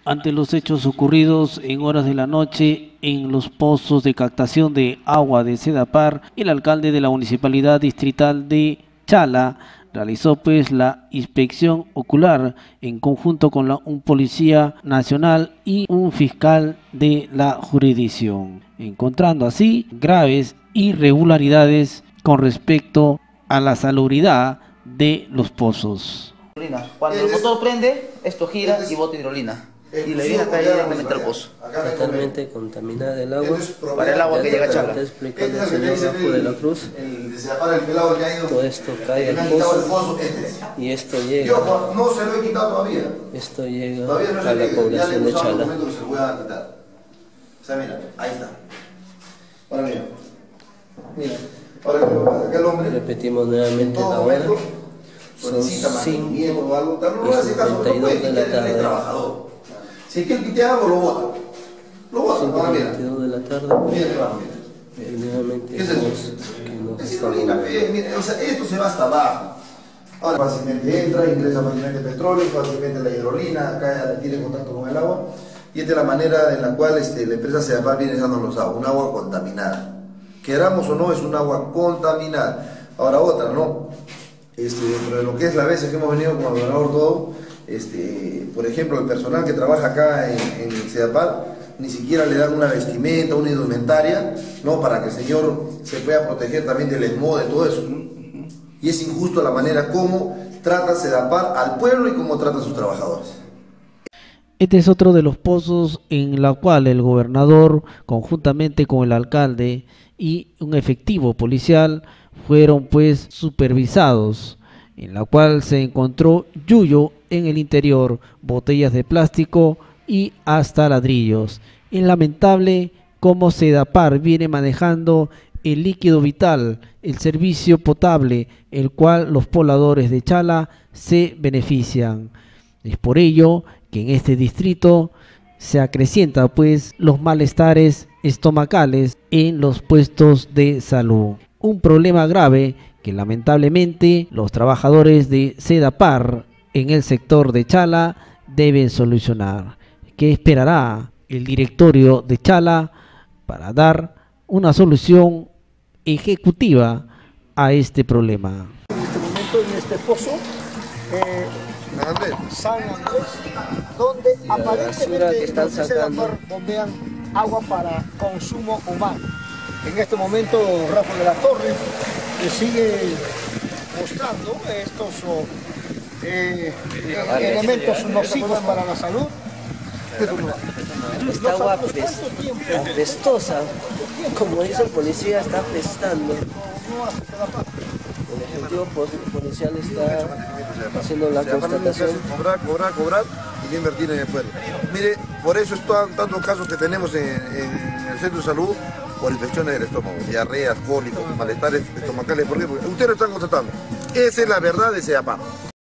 Ante los hechos ocurridos en horas de la noche en los pozos de captación de agua de Sedapar, el alcalde de la Municipalidad Distrital de Chala realizó pues la inspección ocular en conjunto con un policía nacional y un fiscal de la jurisdicción, encontrando así graves irregularidades con respecto a la salubridad de los pozos. Cuando el motor prende, esto gira y bota hidrolina. Y le viene acá directamente al pozo. Totalmente contaminada el agua. Para el agua que llega a Chala. Está explicando el señor Rafa de la Cruz. Todo esto cae al pozo y esto llega. No se lo he quitado todavía. Esto llega a la población de Chala. O sea, mira, ahí está. Ahora mira. Mira. Ahora acá el hombre. Repetimos nuevamente la hora. Son 5 y 52 de la tarde. Si es que el que te hago lo bota. Lo bota, ahora mira. 52 de la tarde. Mira, mira. Y nuevamente ¿Qué es eso? Es hidrolina, mira, o sea, esto se va hasta abajo. Ahora fácilmente entra, ingresa fácilmente el petróleo, fácilmente la hidrolina, acá tiene contacto con el agua. Y esta es la manera en la cual la empresa Sedapar viene dándonos agua, un agua contaminada. Queramos o no, es un agua contaminada. Ahora otra, ¿no? Dentro de lo que es la veces que hemos venido con el gobernador todo, por ejemplo, el personal que trabaja acá en Sedapar, ni siquiera le dan una vestimenta, una indumentaria, ¿no? Para que el señor se pueda proteger también del smog, de todo eso. Y es injusto la manera como trata Sedapar al pueblo y cómo trata a sus trabajadores. Este es otro de los pozos en la cual el gobernador, conjuntamente con el alcalde y un efectivo policial, fueron pues supervisados, en la cual se encontró yuyo en el interior, botellas de plástico y hasta ladrillos. Es lamentable cómo Sedapar viene manejando el líquido vital, el servicio potable, el cual los pobladores de Chala se benefician. Es por ello que en este distrito se acrecientan pues los malestares estomacales en los puestos de salud. Un problema grave que lamentablemente los trabajadores de Sedapar en el sector de Chala deben solucionar. ¿Qué esperará el directorio de Chala para dar una solución ejecutiva a este problema? En este momento en este pozo, San Andrés, donde aparentemente están los de sacando Sedapar bombean agua para consumo humano. En este momento Rafa de la Torre sigue mostrando estos elementos nocivos para la salud. Esta agua apestosa, como dice el policía, está apestando. El ejecutivo policial está haciendo la constatación. Cobrar y invertir en el pueblo. Mire, por eso están tantos casos que tenemos en el centro de salud por infecciones del estómago, diarreas, cólicos, malestares estomacales. ¿Por qué? Porque ustedes lo están constatando. Esa es la verdad de Sedapar.